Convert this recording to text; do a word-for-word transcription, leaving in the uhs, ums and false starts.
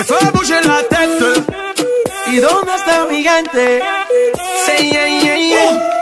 me fais bouger la tête. ¿Y dónde está mi gente? Say yeah, yeah, yeah.